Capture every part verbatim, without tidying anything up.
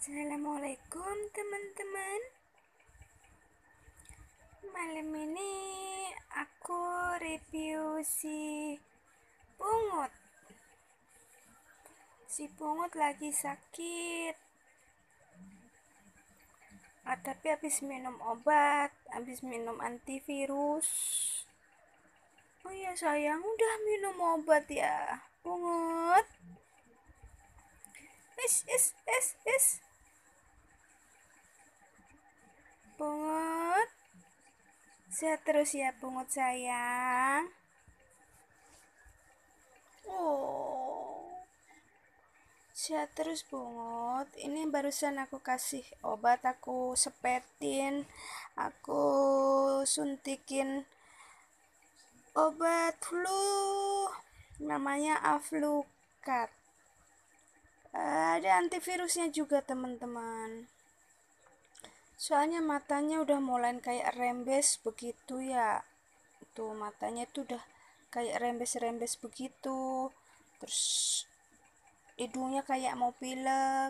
Assalamualaikum teman-teman. Malam ini aku review si Pungut. Si Pungut lagi sakit. Ah, tapi habis minum obat, habis minum antivirus. Oh iya sayang, udah minum obat ya, Pungut. Es, es, es, es. Pungut. Sehat terus ya Pungut sayang. Oh, sehat terus Pungut. Ini barusan aku kasih obat, aku sepetin, aku suntikin obat flu, namanya Aflukat. Ada antivirusnya juga teman-teman. Soalnya matanya udah mulai kayak rembes begitu ya. Tuh matanya tuh udah kayak rembes-rembes begitu. Terus hidungnya kayak mau pilek.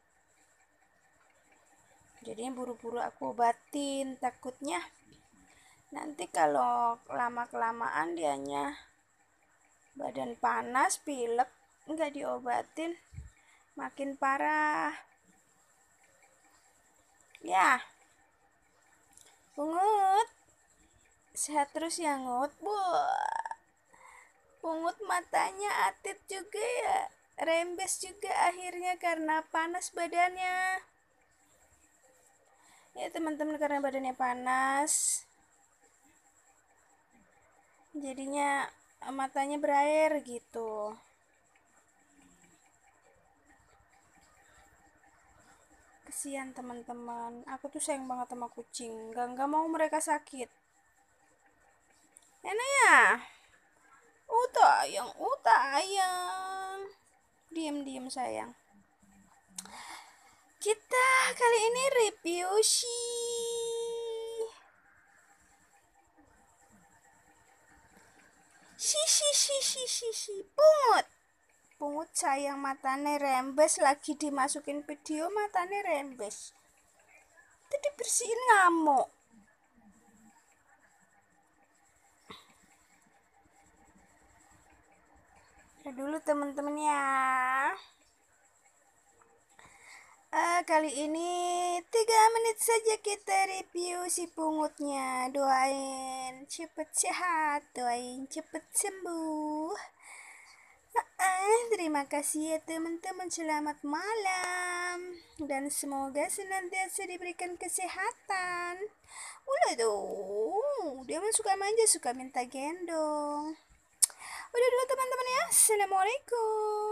Jadinya buru-buru aku obatin, takutnya nanti kalau lama-kelamaan dianya badan panas, pilek, nggak diobatin makin parah. Ya, Pungut, sehat terus ya Ngut. Buah, Pungut matanya atit juga ya, rembes juga akhirnya karena panas badannya. Ya teman-teman, karena badannya panas, jadinya matanya berair gitu. Kasihan teman-teman, aku tuh sayang banget sama kucing, gak, gak mau mereka sakit. Enak ya? Oh tayang, oh tayang. Diam-diam sayang. Kita kali ini review si si si si si si si Pungut. Pungut sayang, matanya rembes, lagi dimasukin video matanya rembes. Tadi bersihin ngamuk. Ya dulu teman-teman ya. Uh, kali ini tiga menit saja kita review si Pungutnya. Doain cepet sehat, doain cepet sembuh. Uh, terima kasih ya teman-teman, selamat malam dan semoga senantiasa diberikan kesehatan. Udah tuh, dia mah suka manja, suka minta gendong. Udah dulu teman-teman ya, assalamualaikum.